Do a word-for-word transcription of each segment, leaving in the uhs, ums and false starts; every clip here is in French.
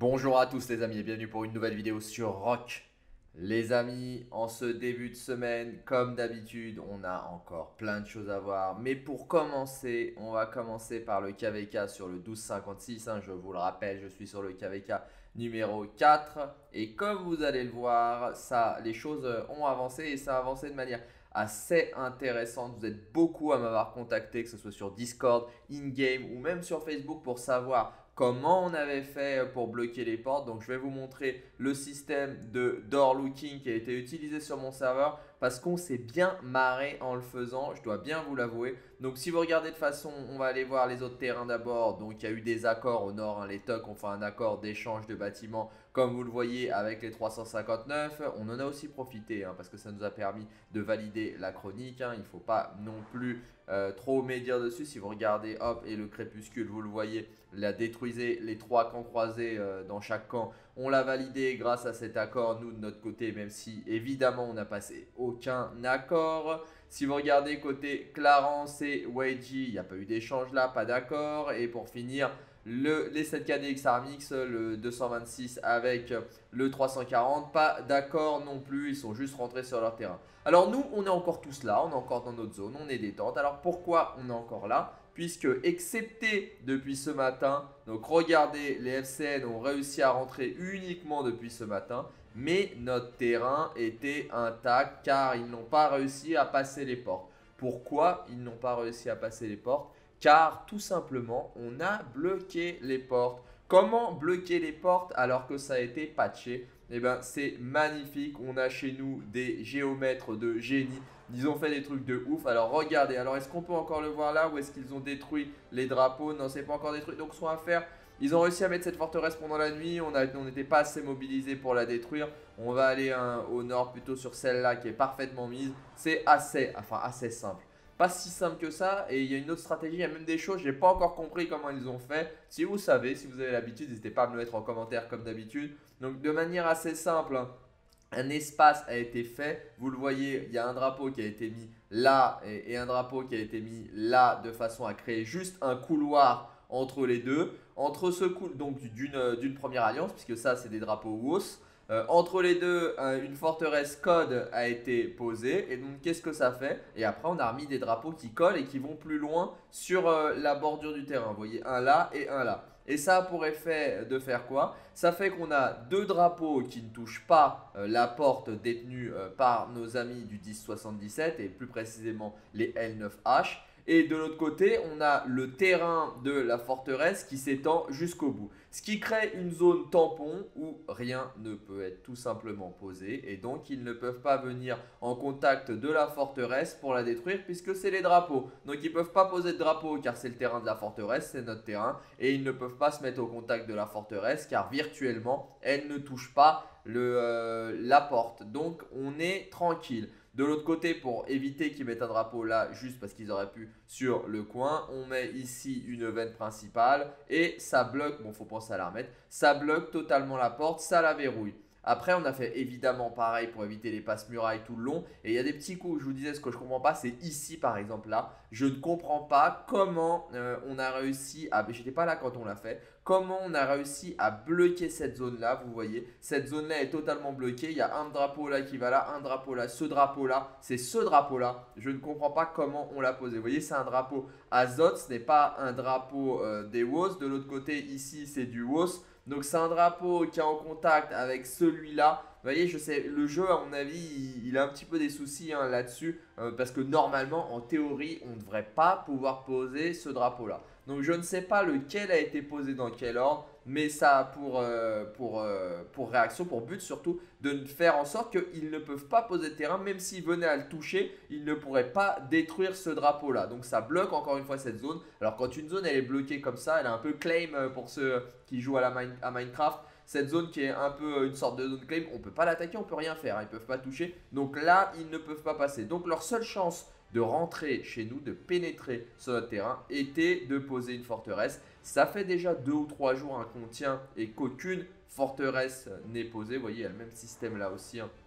Bonjour à tous les amis et bienvenue pour une nouvelle vidéo sur Rock. Les amis, en ce début de semaine, comme d'habitude, on a encore plein de choses à voir. Mais pour commencer, on va commencer par le K V K sur le douze cinquante-six. Hein, je vous le rappelle, je suis sur le K V K numéro quatre. Et comme vous allez le voir, ça, les choses ont avancé et ça a avancé de manière assez intéressante. Vous êtes beaucoup à m'avoir contacté, que ce soit sur Discord, in-game ou même sur Facebook pour savoir comment on avait fait pour bloquer les portes. Donc je vais vous montrer le système de door looking qui a été utilisé sur mon serveur parce qu'on s'est bien marré en le faisant, je dois bien vous l'avouer. Donc si vous regardez de façon, on va aller voir les autres terrains d'abord. Donc il y a eu des accords au nord, hein, les T O C ont fait un accord d'échange de bâtiments comme vous le voyez avec les trois cent cinquante-neuf. On en a aussi profité hein, parce que ça nous a permis de valider la chronique. Hein. Il ne faut pas non plus euh, trop médire dessus. Si vous regardez, hop, et le crépuscule, vous le voyez, la détruisez les trois camps croisés euh, dans chaque camp. On l'a validé grâce à cet accord, nous de notre côté, même si évidemment on n'a passé aucun accord. Si vous regardez côté Clarence et Weiji, il n'y a pas eu d'échange là, pas d'accord. Et pour finir, le, les sept K D X Armix, le deux cent vingt-six avec le trois cent quarante, pas d'accord non plus, ils sont juste rentrés sur leur terrain. Alors nous, on est encore tous là, on est encore dans notre zone, on est détente. Alors pourquoi on est encore là ? Puisque, excepté depuis ce matin, donc regardez, les F C N ont réussi à rentrer uniquement depuis ce matin, mais notre terrain était intact car ils n'ont pas réussi à passer les portes. Pourquoi ils n'ont pas réussi à passer les portes? Car tout simplement, on a bloqué les portes. Comment bloquer les portes alors que ça a été patché? Eh bien, c'est magnifique. On a chez nous des géomètres de génie. Ils ont fait des trucs de ouf. Alors, regardez. Alors, est-ce qu'on peut encore le voir là ou est-ce qu'ils ont détruit les drapeaux? Non, c'est pas encore détruit. Donc, ce qu'on va faire, ils ont réussi à mettre cette forteresse pendant la nuit. On n'était pas assez mobilisés pour la détruire. On va aller hein, au nord plutôt sur celle-là qui est parfaitement mise. C'est assez, enfin, assez simple. Pas si simple que ça, et il y a une autre stratégie, il y a même des choses, je n'ai pas encore compris comment ils ont fait. Si vous savez, si vous avez l'habitude, n'hésitez pas à me le mettre en commentaire comme d'habitude. Donc de manière assez simple, hein, un espace a été fait. Vous le voyez, il y a un drapeau qui a été mis là et, et un drapeau qui a été mis là de façon à créer juste un couloir entre les deux. Entre ce couloir, donc d'une première alliance, puisque ça c'est des drapeaux W O S. Euh, entre les deux, euh, une forteresse code a été posée. Et donc, qu'est-ce que ça fait? Et après, on a remis des drapeaux qui collent et qui vont plus loin sur euh, la bordure du terrain. Vous voyez, un là et un là. Et ça a pour effet de faire quoi? Ça fait qu'on a deux drapeaux qui ne touchent pas euh, la porte détenue euh, par nos amis du dix soixante-dix-sept et plus précisément les L neuf H. Et de l'autre côté, on a le terrain de la forteresse qui s'étend jusqu'au bout. Ce qui crée une zone tampon où rien ne peut être tout simplement posé. Et donc, ils ne peuvent pas venir en contact de la forteresse pour la détruire puisque c'est les drapeaux. Donc, ils ne peuvent pas poser de drapeau car c'est le terrain de la forteresse, c'est notre terrain. Et ils ne peuvent pas se mettre au contact de la forteresse car virtuellement, elle ne touche pas le, euh, la porte. Donc, on est tranquille. De l'autre côté, pour éviter qu'ils mettent un drapeau là, juste parce qu'ils auraient pu sur le coin, on met ici une veine principale et ça bloque, bon, faut penser à la remettre, ça bloque totalement la porte, ça la verrouille. Après, on a fait évidemment pareil pour éviter les passe-murailles tout le long. Et il y a des petits coups, je vous disais, ce que je ne comprends pas, c'est ici par exemple là. Je ne comprends pas comment euh, on a réussi à... J'étais pas là quand on l'a fait. Comment on a réussi à bloquer cette zone-là, vous voyez. Cette zone-là est totalement bloquée. Il y a un drapeau là qui va là, un drapeau là, ce drapeau-là. C'est ce drapeau-là. Je ne comprends pas comment on l'a posé. Vous voyez, c'est un drapeau Azot. Ce n'est pas un drapeau euh, des W O S. De l'autre côté, ici, c'est du W O S. Donc c'est un drapeau qui est en contact avec celui-là. Vous voyez, je sais, le jeu, à mon avis, il, il a un petit peu des soucis hein, là-dessus. Euh, parce que normalement, en théorie, on ne devrait pas pouvoir poser ce drapeau-là. Donc je ne sais pas lequel a été posé dans quel ordre. Mais ça a pour, euh, pour, euh, pour réaction, pour but surtout, de faire en sorte qu'ils ne peuvent pas poser de terrain. Même s'ils venaient à le toucher, ils ne pourraient pas détruire ce drapeau-là. Donc ça bloque encore une fois cette zone. Alors quand une zone elle est bloquée comme ça, elle est un peu claim pour ceux qui jouent à, la mine, à Minecraft. Cette zone qui est un peu une sorte de zone claim, on ne peut pas l'attaquer, on ne peut rien faire, hein, ils ne peuvent pas toucher. Donc là, ils ne peuvent pas passer. Donc leur seule chance de rentrer chez nous, de pénétrer sur notre terrain, était de poser une forteresse. Ça fait déjà deux ou trois jours hein, qu'on tient et qu'aucune forteresse n'est posée. Vous voyez, il y a le même système là aussi. Hein.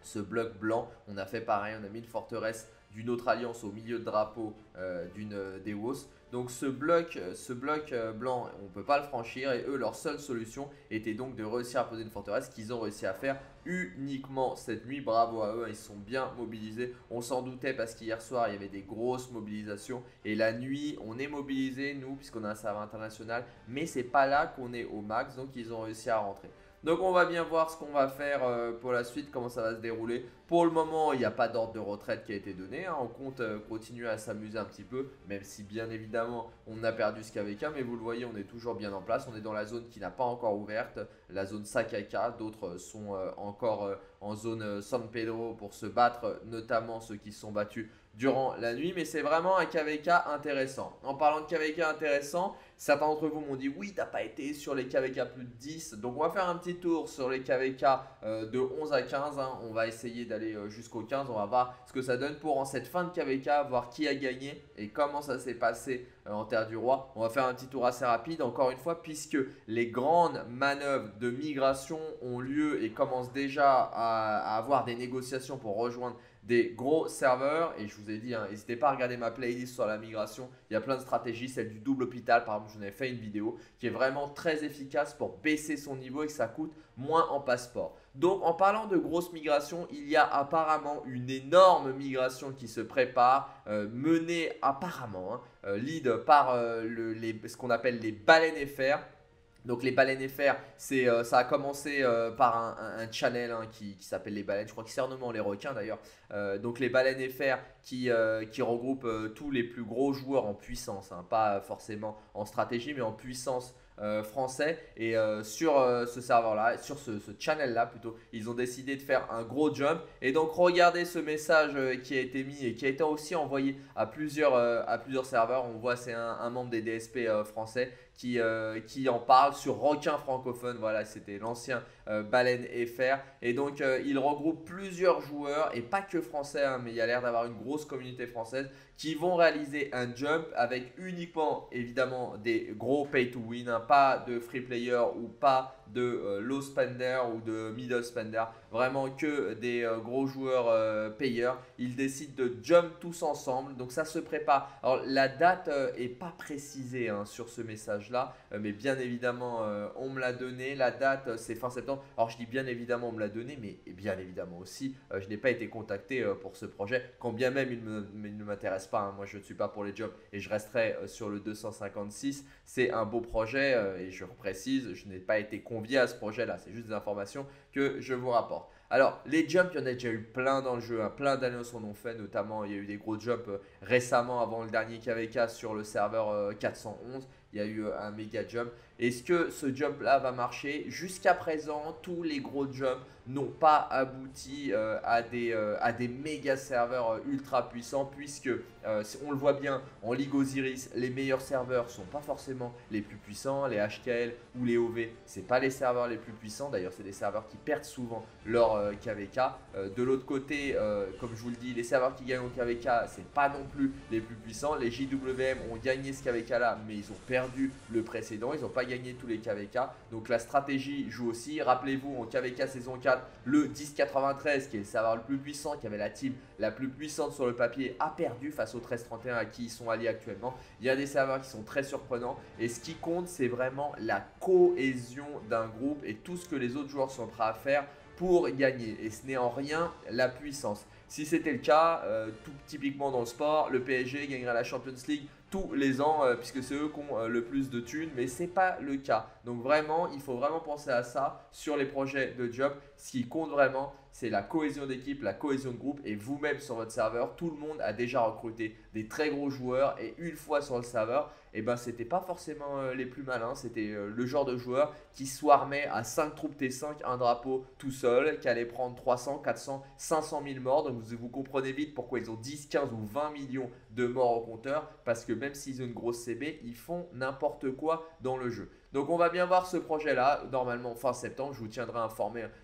ce bloc blanc. On a fait pareil, on a mis une forteresse d'une autre alliance au milieu de drapeau euh, d'une euh, des W O S. Donc ce bloc, ce bloc euh, blanc, on ne peut pas le franchir et eux, leur seule solution était donc de réussir à poser une forteresse qu'ils ont réussi à faire uniquement cette nuit. Bravo à eux, ils sont bien mobilisés. On s'en doutait parce qu'hier soir, il y avait des grosses mobilisations et la nuit, on est mobilisés, nous, puisqu'on a un serveur international, mais c'est pas là qu'on est au max, donc ils ont réussi à rentrer. Donc on va bien voir ce qu'on va faire euh, pour la suite, comment ça va se dérouler. Pour le moment, il n'y a pas d'ordre de retraite qui a été donné. Hein. On compte euh, continuer à s'amuser un petit peu, même si bien évidemment on a perdu ce K V K. Mais vous le voyez, on est toujours bien en place. On est dans la zone qui n'a pas encore ouverte, la zone Sakaka. D'autres sont euh, encore euh, en zone euh, San Pedro pour se battre, notamment ceux qui se sont battus durant la nuit. Mais c'est vraiment un K V K intéressant. En parlant de K V K intéressant, certains d'entre vous m'ont dit oui, t'as pas été sur les K V K plus de dix. Donc on va faire un petit tour sur les K V K euh, de onze à quinze. Hein. On va essayer d'aller euh, jusqu'au quinze. On va voir ce que ça donne pour en cette fin de K V K, voir qui a gagné et comment ça s'est passé euh, en Terre du Roi. On va faire un petit tour assez rapide, encore une fois, puisque les grandes manœuvres de migration ont lieu et commencent déjà à, à avoir des négociations pour rejoindre des gros serveurs. Et je vous ai dit, hein, n'hésitez pas à regarder ma playlist sur la migration. Il y a plein de stratégies, celle du double hôpital par exemple, j'en ai fait une vidéo qui est vraiment très efficace pour baisser son niveau et que ça coûte moins en passeport. Donc en parlant de grosses migrations, il y a apparemment une énorme migration qui se prépare, euh, menée apparemment, hein, euh, lead par euh, le, les, ce qu'on appelle les baleines F R. Donc les baleines F R, c'est, euh, ça a commencé euh, par un, un, un channel hein, qui, qui s'appelle les baleines, je crois qu'ils sont renommés les requins d'ailleurs. Euh, donc les baleines F R qui, euh, qui regroupent euh, tous les plus gros joueurs en puissance, hein, pas forcément en stratégie mais en puissance euh, français. Et euh, sur euh, ce serveur là, sur ce, ce channel là plutôt, ils ont décidé de faire un gros jump. Et donc regardez ce message euh, qui a été mis et qui a été aussi envoyé à plusieurs, euh, à plusieurs serveurs. On voit c'est un, un membre des D S P euh, français qui, euh, qui en parle sur Requin francophone. Voilà, c'était l'ancien euh, Baleine F R. Et donc, euh, il regroupe plusieurs joueurs et pas que français, hein, mais il y a l'air d'avoir une grosse communauté française qui vont réaliser un jump avec uniquement, évidemment, des gros pay to win, hein, pas de free player ou pas de euh, low spender ou de middle spender, vraiment que des euh, gros joueurs euh, payeurs. Ils décident de jump tous ensemble, donc ça se prépare. Alors la date euh, est pas précisée hein, sur ce message là, euh, mais bien évidemment euh, on me l'a donné. La date euh, c'est fin septembre. Alors je dis bien évidemment on me l'a donné, mais bien évidemment aussi euh, je n'ai pas été contacté euh, pour ce projet, quand bien même il, me, il ne m'intéresse pas. Hein. Moi je ne suis pas pour les jumps et je resterai euh, sur le deux cent cinquante-six. C'est un beau projet euh, et je précise, je n'ai pas été convaincu à ce projet là, c'est juste des informations que je vous rapporte. Alors les jumps, il y en a déjà eu plein dans le jeu, hein. Plein d'alliances en ont fait, notamment il y a eu des gros jumps euh, récemment avant le dernier K V K sur le serveur euh, quatre cent onze, il y a eu euh, un méga jump. Est-ce que ce jump là va marcher? Jusqu'à présent, tous les gros jumps n'ont pas abouti euh, à, des, euh, à des méga serveurs euh, ultra puissants, puisque euh, on le voit bien en Ligue Osiris, les meilleurs serveurs sont pas forcément les plus puissants. Les H K L ou les O V, c'est pas les serveurs les plus puissants, d'ailleurs c'est des serveurs qui perdent souvent leur euh, K V K. Euh, de l'autre côté, euh, comme je vous le dis, les serveurs qui gagnent au K V K, c'est pas non plus les plus puissants. Les J W M ont gagné ce K V K là, mais ils ont perdu le précédent, ils n'ont pas gagné tous les K V K, donc la stratégie joue aussi. Rappelez-vous en K V K saison quatre, le dix quatre-vingt-treize qui est le serveur le plus puissant, qui avait la team la plus puissante sur le papier, a perdu face au treize trente et un à qui ils sont alliés actuellement. Il y a des serveurs qui sont très surprenants et ce qui compte c'est vraiment la cohésion d'un groupe et tout ce que les autres joueurs sont prêts à faire pour gagner, et ce n'est en rien la puissance. Si c'était le cas, euh, tout typiquement dans le sport, le P S G gagnerait la Champions League tous les ans euh, puisque c'est eux qui ont euh, le plus de thunes, mais ce n'est pas le cas. Donc vraiment, il faut vraiment penser à ça sur les projets de job. Ce qui compte vraiment, c'est la cohésion d'équipe, la cohésion de groupe, et vous-même sur votre serveur, tout le monde a déjà recruté des très gros joueurs et une fois sur le serveur, eh ben, c'était pas forcément euh, les plus malins, c'était euh, le genre de joueur qui swarmait à cinq troupes T cinq, un drapeau tout seul, qui allait prendre trois cents, quatre cents, cinq cent mille morts. Donc vous, vous comprenez vite pourquoi ils ont dix, quinze ou vingt millions de morts au compteur, parce que même s'ils ont une grosse C B, ils font n'importe quoi dans le jeu. Donc on va bien voir ce projet là, normalement fin septembre, je vous tiendrai informé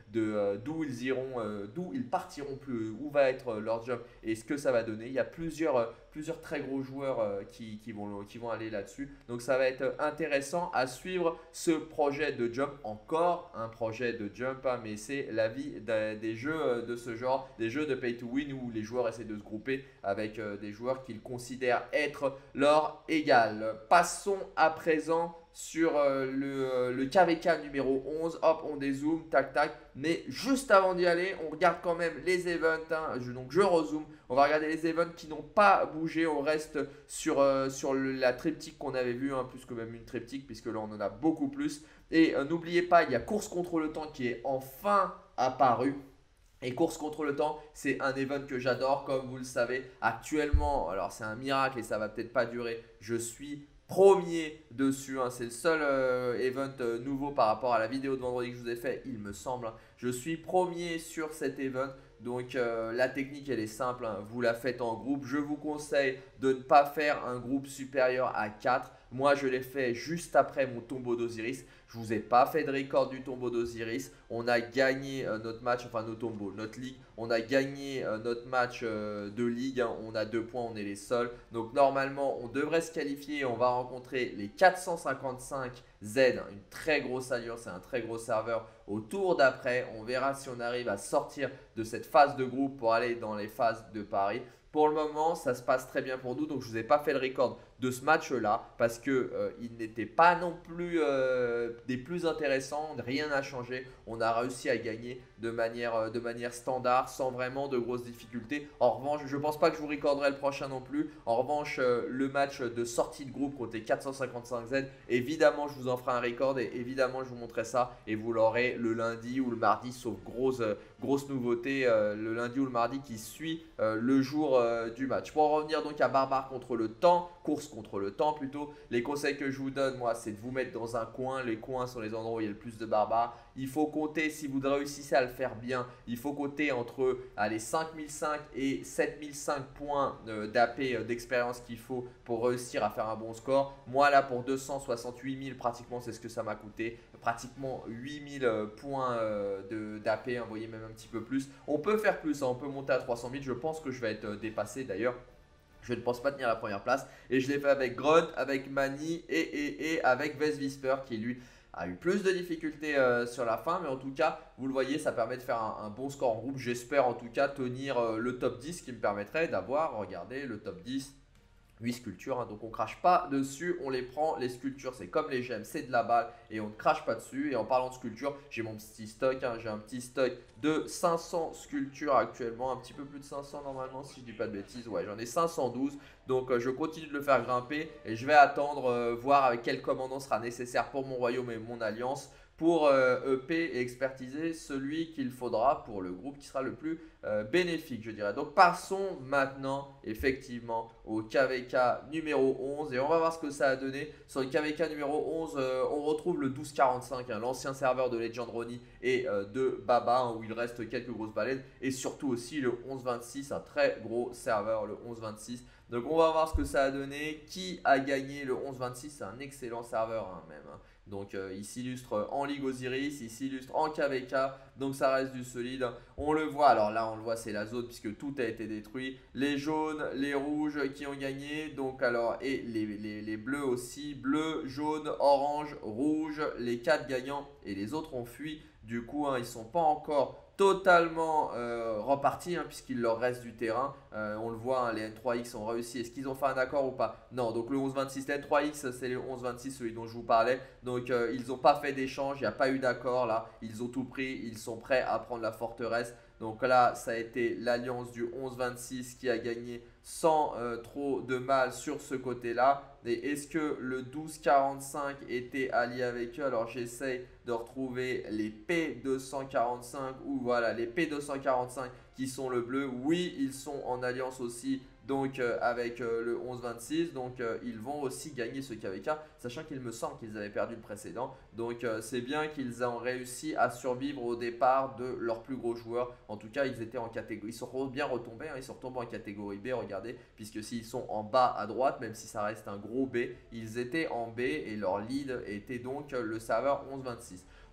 de euh, d'où ils iront, euh, d'où ils partiront plus, où va être euh, leur job et ce que ça va donner. Il y a plusieurs, euh, plusieurs très gros joueurs euh, qui, qui vont, qui vont aller là-dessus. Donc ça va être intéressant à suivre ce projet de jump. Encore un projet de jump, hein, mais c'est la vie des, des jeux euh, de ce genre, des jeux de pay to win où les joueurs essaient de se grouper avec euh, des joueurs qu'ils considèrent être leur égal. Passons à présent sur euh, le, euh, le K V K numéro onze. Hop, on dézoome, tac tac. Mais juste avant d'y aller, on regarde quand même les events. Hein. Je, donc je rezoome. On va regarder les events qui n'ont pas bougé. On reste sur, euh, sur le, la triptyque qu'on avait vue, hein, plus que même une triptyque, puisque là on en a beaucoup plus. Et euh, n'oubliez pas, il y a course contre le temps qui est enfin apparu. Et course contre le temps, c'est un event que j'adore, comme vous le savez. Actuellement, alors c'est un miracle et ça va peut-être pas durer, je suis premier dessus. Hein. C'est le seul euh, event euh, nouveau par rapport à la vidéo de vendredi que je vous ai fait, il me semble. Hein. Je suis premier sur cet event. Donc euh, la technique elle est simple, hein. Vous la faites en groupe. Je vous conseille de ne pas faire un groupe supérieur à quatre. Moi je l'ai fait juste après mon tombeau d'Osiris. Je ne vous ai pas fait de record du tombeau d'Osiris. On a gagné euh, notre match, enfin nos tombeaux, notre ligue. On a gagné euh, notre match euh, de ligue. Hein. On a deux points, on est les seuls. Donc normalement on devrait se qualifier. On va rencontrer les quatre cent cinquante-cinq Z, une très grosse alliance, c'est un très gros serveur. Au tour d'après, on verra si on arrive à sortir de cette phase de groupe pour aller dans les phases de Paris. Pour le moment, ça se passe très bien pour nous. Donc, je ne vous ai pas fait le record de ce match-là parce qu'il euh, n'était pas non plus euh, des plus intéressants. Rien n'a changé. On a réussi à gagner de manière, euh, de manière standard sans vraiment de grosses difficultés. En revanche, je ne pense pas que je vous recorderai le prochain non plus. En revanche, euh, le match de sortie de groupe contre les quatre cent cinquante-cinq Z, évidemment, je vous en ferai un record et évidemment, je vous montrerai ça et vous l'aurez le lundi ou le mardi, sauf grosse, euh, grosse nouveauté, euh, le lundi ou le mardi qui suit euh, le jour euh, du match. Pour en revenir donc à Barbare contre le temps, course contre le temps plutôt, les conseils que je vous donne, moi, c'est de vous mettre dans un coin. Les coins sont les endroits où il y a le plus de barbares. Il faut compter, si vous réussissez à le faire bien, il faut compter entre allez, cinq mille cinq et sept mille cinq points euh, d'A P, euh, d'expérience qu'il faut pour réussir à faire un bon score. Moi, là, pour deux cent soixante-huit mille, pratiquement, c'est ce que ça m'a coûté. Pratiquement huit mille euh, points euh, d'A P, hein, vous voyez, même un petit peu plus. On peut faire plus, hein, on peut monter à trois cent mille. Je pense que je vais être euh, dépassé d'ailleurs. Je ne pense pas tenir la première place. Et je l'ai fait avec Grunt, avec Mani et, et, et avec Vesvisper qui lui a eu plus de difficultés euh, sur la fin. Mais en tout cas, vous le voyez, ça permet de faire un, un bon score en groupe. J'espère en tout cas tenir euh, le top dix qui me permettrait d'avoir, regardez, le top dix. huit sculptures, hein, donc on crache pas dessus, on les prend. Les sculptures, c'est comme les gemmes, c'est de la balle et on ne crache pas dessus. Et en parlant de sculptures, j'ai mon petit stock, hein, j'ai un petit stock de cinq cents sculptures actuellement, un petit peu plus de cinq cents normalement si je dis pas de bêtises. Ouais, j'en ai cinq cent douze, donc euh, je continue de le faire grimper et je vais attendre euh, voir avec quel commandant sera nécessaire pour mon royaume et mon alliance pour euh, E P et expertiser celui qu'il faudra pour le groupe qui sera le plus euh, bénéfique, je dirais. Donc passons maintenant effectivement au K V K numéro onze et on va voir ce que ça a donné. Sur le K V K numéro onze, euh, on retrouve le douze quarante-cinq, hein, l'ancien serveur de Legend Ronnie et euh, de Baba, hein, où il reste quelques grosses baleines, et surtout aussi le onze vingt-six, un très gros serveur, le onze vingt-six. Donc on va voir ce que ça a donné. Qui a gagné le onze vingt-six? C'est un excellent serveur, hein, même. Hein. Donc euh, il s'illustre en Ligue Osiris, il s'illustre en K V K, donc ça reste du solide. On le voit, alors là on le voit, c'est la zone puisque tout a été détruit. Les jaunes, les rouges qui ont gagné, donc alors et les, les, les bleus aussi, bleu, jaune, orange, rouge, les quatre gagnants et les autres ont fui. Du coup, hein, ils ne sont pas encore totalement euh, repartis, hein, puisqu'il leur reste du terrain. Euh, on le voit, hein, les N trois X ont réussi. Est-ce qu'ils ont fait un accord ou pas? Non, donc le onze vingt-six, les N trois X, c'est le onze vingt-six, celui dont je vous parlais. Donc euh, ils n'ont pas fait d'échange, il n'y a pas eu d'accord là. Ils ont tout pris, ils sont prêts à prendre la forteresse. Donc là, ça a été l'alliance du onze vingt-six qui a gagné sans euh, trop de mal sur ce côté-là. Et est-ce que le douze quarante-cinq était allié avec eux? Alors j'essaye de retrouver les P deux cent quarante-cinq ou voilà les P deux cent quarante-cinq qui sont le bleu. Oui, ils sont en alliance aussi donc euh, avec euh, le onze vingt-six. Donc euh, ils vont aussi gagner ce K V K, sachant qu'il me semble qu'ils avaient perdu le précédent. Donc euh, c'est bien qu'ils ont réussi à survivre au départ de leurs plus gros joueurs. En tout cas, ils étaient en catégorie, ils sont bien retombés, hein, ils sont retombés en catégorie B, regardez, puisque s'ils sont en bas à droite, même si ça reste un gros B, ils étaient en B et leur lead était donc le serveur onze vingt-six.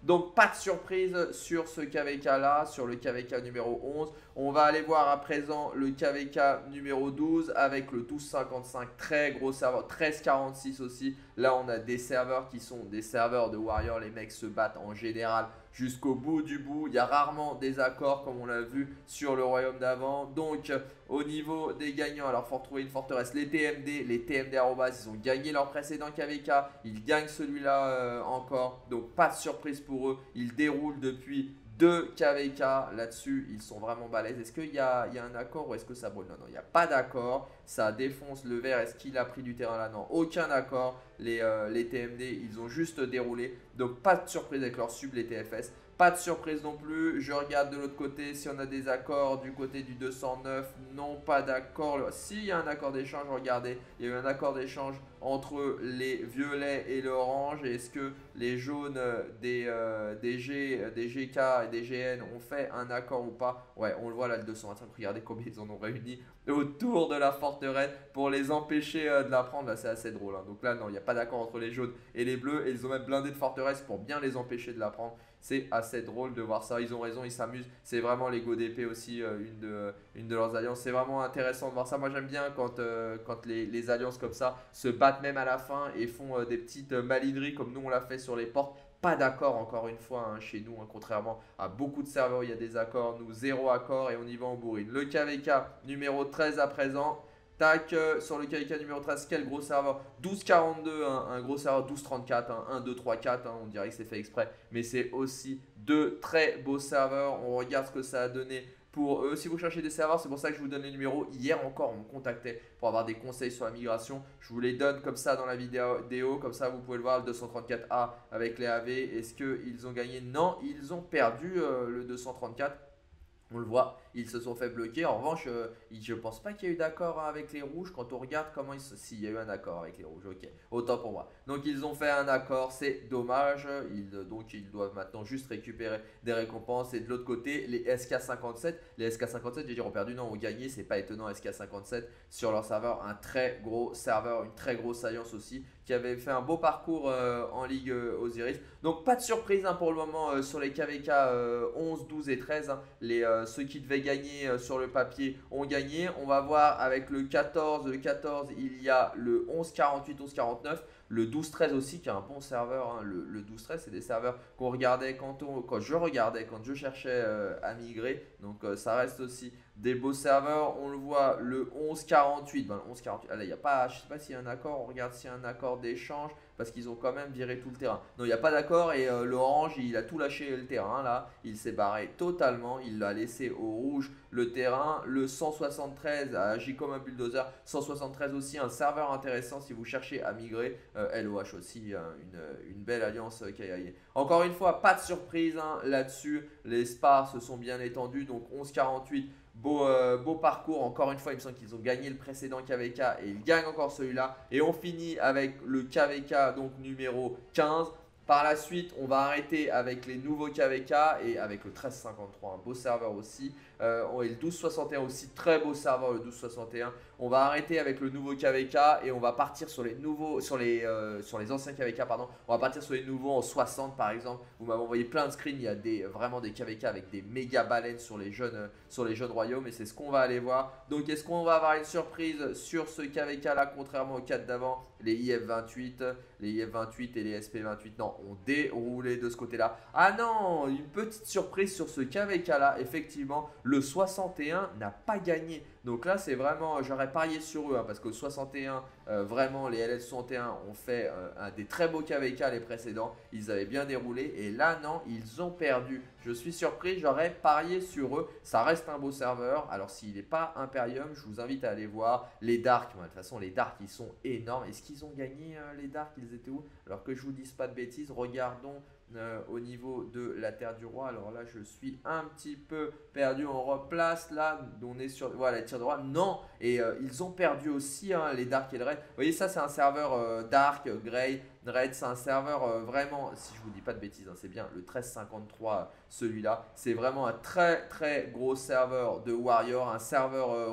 Donc pas de surprise sur ce K V K là, sur le K V K numéro onze. On va aller voir à présent le K V K numéro douze avec le douze cinquante-cinq, très gros serveur, treize quarante-six aussi. Là on a des serveurs qui sont des serveurs de Warrior, les mecs se battent en général jusqu'au bout du bout. Il y a rarement des accords comme on l'a vu sur le royaume d'avant. Donc au niveau des gagnants, alors il faut retrouver une forteresse, les T M D, les T M D arrobas, ils ont gagné leur précédent K V K, ils gagnent celui-là euh, encore, donc pas de surprise pour eux, ils déroulent depuis deux K V K là-dessus, ils sont vraiment balèzes. Est-ce qu'il y a, il y a un accord ou est-ce que ça brûle? Non, non, il n'y a pas d'accord, ça défonce le vert. Est-ce qu'il a pris du terrain là? Non, aucun accord. Les, euh, les T M D, ils ont juste déroulé, donc pas de surprise avec leur sub, les T F S. Pas de surprise non plus. Je regarde de l'autre côté si on a des accords du côté du deux cent neuf. Non, pas d'accord. S'il y a un accord d'échange, regardez, il y a eu un accord d'échange entre les violets et l'orange. Est-ce que les jaunes des, euh, des, G, des G K et des G N ont fait un accord ou pas? Ouais, on le voit là, le deux cent vingt-cinq. Regardez combien ils en ont réuni autour de la forteresse pour les empêcher euh, de la prendre. Là, c'est assez drôle. Hein. Donc là, non, il n'y a pas d'accord entre les jaunes et les bleus. Et ils ont même blindé de forteresse pour bien les empêcher de la prendre. C'est assez drôle de voir ça. Ils ont raison, ils s'amusent. C'est vraiment l'ego d'épée aussi, euh, une, de, une de leurs alliances. C'est vraiment intéressant de voir ça. Moi, j'aime bien quand, euh, quand les, les alliances comme ça se battent même à la fin et font euh, des petites euh, malineries comme nous, on l'a fait sur les portes. Pas d'accord, encore une fois, hein, chez nous, hein, contrairement à beaucoup de serveurs, il y a des accords. Nous, zéro accord et on y va en bourrine. Le K V K numéro treize à présent. Tac, euh, sur le K V K numéro treize, quel gros serveur? douze quarante-deux, hein, un gros serveur, douze trente-quatre, hein, un, deux, trois, quatre, hein, on dirait que c'est fait exprès. Mais c'est aussi deux très beaux serveurs. On regarde ce que ça a donné pour eux. Si vous cherchez des serveurs, c'est pour ça que je vous donne les numéros. Hier encore, on me contactait pour avoir des conseils sur la migration. Je vous les donne comme ça dans la vidéo. Comme ça, vous pouvez le voir, le deux cent trente-quatre A avec les A V. Est-ce qu'ils ont gagné? Non, ils ont perdu euh, le deux cent trente-quatre. On le voit, ils se sont fait bloquer. En revanche, euh, je ne pense pas qu'il y a eu d'accord avec les rouges. Quand on regarde comment ils se... Si, il y a eu un accord avec les rouges, ok. Autant pour moi. Donc, ils ont fait un accord, c'est dommage. Ils, donc, ils doivent maintenant juste récupérer des récompenses. Et de l'autre côté, les S K cinquante-sept. Les S K cinquante-sept, j'ai dit, ont perdu. Non, ont gagné. C'est pas étonnant, S K cinquante-sept sur leur serveur. Un très gros serveur, une très grosse alliance aussi, qui avait fait un beau parcours euh, en Ligue euh, Osiris. Donc, pas de surprise hein, pour le moment euh, sur les K V K euh, onze, douze et treize. Hein, les, euh, ceux qui devaient gagner euh, sur le papier ont gagné. On va voir avec le quatorze. Le quatorze, il y a le onze quarante-huit, onze quarante-neuf. Le douze treize aussi qui est un bon serveur. Hein. Le, le douze treize, c'est des serveurs qu'on regardait quand, on, quand je regardais, quand je cherchais euh, à migrer. Donc, euh, ça reste aussi des beaux serveurs. On le voit, le onze quarante-huit. Ben, le onze quarante-huit, ah, là, il y a pas, je ne sais pas s'il y a un accord. On regarde s'il y a un accord d'échange parce qu'ils ont quand même viré tout le terrain. Non, il n'y a pas d'accord et euh, l'orange, il a tout lâché le terrain là. Il s'est barré totalement. Il a laissé au rouge le terrain. Le cent soixante-treize a agi comme un bulldozer. cent soixante-treize aussi, un serveur intéressant si vous cherchez à migrer. Euh, L O H aussi, hein, une, une belle alliance euh, qui a gagné. Encore une fois, pas de surprise hein, là-dessus. Les spars se sont bien étendus. Donc onze quarante-huit. Beau, euh, beau parcours, encore une fois, il me semble qu'ils ont gagné le précédent K V K et ils gagnent encore celui-là. Et on finit avec le K V K donc numéro quinze. Par la suite, on va arrêter avec les nouveaux K V K et avec le treize cinquante-trois, un beau serveur aussi. Euh, et le douze soixante et un aussi, très beau serveur le douze soixante et un. On va arrêter avec le nouveau K V K et on va partir sur les nouveaux, sur les, euh, sur les anciens K V K, pardon. On va partir sur les nouveaux en soixante par exemple. Vous m'avez envoyé plein de screens, il y a des, vraiment des K V K avec des méga baleines sur les jeunes, euh, sur les jeunes royaumes et c'est ce qu'on va aller voir. Donc est-ce qu'on va avoir une surprise sur ce K V K là, contrairement aux quatre d'avant? Les I F vingt-huit, les I F vingt-huit et les S P vingt-huit, non, ont déroulé de ce côté-là. Ah non, une petite surprise sur ce K V K là, effectivement, le soixante et un n'a pas gagné. Donc là, c'est vraiment, j'aurais parié sur eux, hein, parce que le soixante et un, euh, vraiment, les L S soixante et un ont fait euh, un des très beaux K V K les précédents. Ils avaient bien déroulé et là, non, ils ont perdu. Je suis surpris, j'aurais parié sur eux. Ça reste un beau serveur. Alors, s'il n'est pas Imperium, je vous invite à aller voir les Darks. De toute façon, les Darks, ils sont énormes. Est-ce qu'ils ont gagné euh, les Darks? Ils étaient où? Alors que je vous dise pas de bêtises, regardons. Euh, au niveau de la Terre du Roi. Alors là, je suis un petit peu perdu. On replace là. On est sur voilà, la Terre du Roi. Non. Et euh, ils ont perdu aussi hein, les Dark et le Red. Vous voyez, ça, c'est un serveur euh, Dark, Grey, Red. C'est un serveur euh, vraiment, si je vous dis pas de bêtises, hein, c'est bien le treize cinquante-trois, celui-là. C'est vraiment un très très gros serveur de Warrior, un serveur euh, russe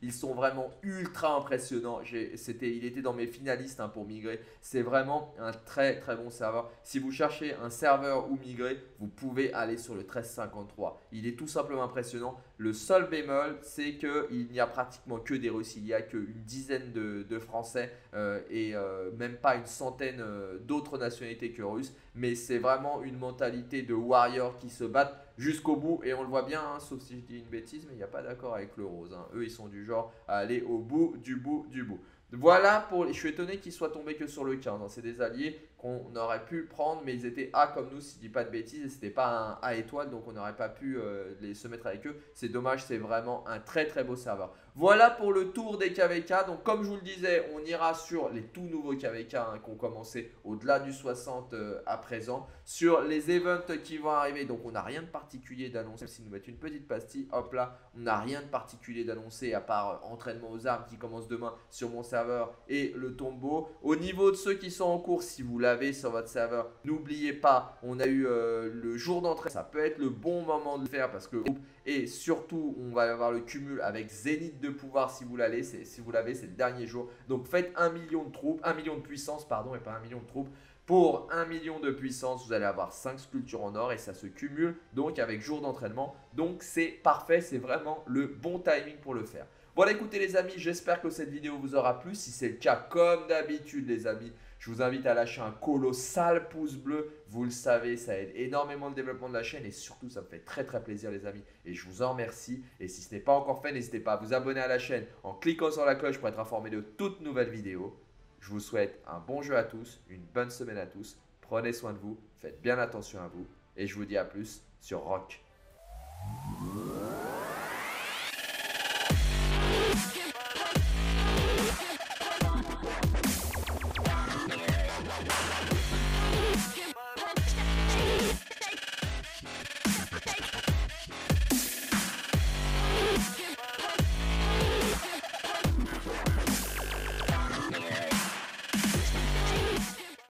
Ils sont vraiment ultra impressionnants. C'était, il était dans mes finalistes hein, pour migrer. C'est vraiment un très très bon serveur. Si vous cherchez un serveur où migrer, vous pouvez aller sur le treize cinquante-trois. Il est tout simplement impressionnant. Le seul bémol, c'est qu'il n'y a pratiquement que des Russes. Il n'y a qu'une dizaine de, de Français euh, et euh, même pas une centaine euh, d'autres nationalités que Russes. Mais c'est vraiment une mentalité de warriors qui se battent jusqu'au bout. Et on le voit bien, hein, sauf si je dis une bêtise, mais il n'y a pas d'accord avec le rose. Hein. Eux, ils sont du genre à aller au bout, du bout, du bout. Voilà pour les... Je suis étonné qu'ils soient tombés que sur le quinze. Hein. C'est des alliés qu'on aurait pu prendre, mais ils étaient A comme nous, si je dis pas de bêtises, et c'était pas un A étoile, donc on n'aurait pas pu euh, les, se mettre avec eux. C'est dommage, c'est vraiment un très très beau serveur. Voilà pour le tour des K V K. Donc comme je vous le disais, on ira sur les tout nouveaux K V K hein, qui ont commencé au-delà du soixante euh, à présent. Sur les events qui vont arriver, donc on n'a rien de particulier d'annoncer. Si nous mettons une petite pastille, hop là, on n'a rien de particulier d'annoncer à part euh, entraînement aux armes qui commence demain sur mon serveur et le tombeau. Au niveau de ceux qui sont en cours, si vous l'avez sur votre serveur, n'oubliez pas, on a eu euh, le jour d'entrée. Ça peut être le bon moment de le faire parce que et surtout, on va avoir le cumul avec Zénith de pouvoir si vous l'avez, si vous l'avez, c'est le dernier jour. Donc faites un million de troupes, un million de puissance, pardon, et pas un million de troupes. Pour un million de puissance, vous allez avoir cinq sculptures en or et ça se cumule donc avec jour d'entraînement. Donc c'est parfait, c'est vraiment le bon timing pour le faire. Voilà, écoutez les amis, j'espère que cette vidéo vous aura plu. Si c'est le cas, comme d'habitude les amis, je vous invite à lâcher un colossal pouce bleu. Vous le savez, ça aide énormément le développement de la chaîne et surtout, ça me fait très très plaisir les amis. Et je vous en remercie. Et si ce n'est pas encore fait, n'hésitez pas à vous abonner à la chaîne en cliquant sur la cloche pour être informé de toutes nouvelles vidéos. Je vous souhaite un bon jeu à tous, une bonne semaine à tous. Prenez soin de vous, faites bien attention à vous. Et je vous dis à plus sur Rock.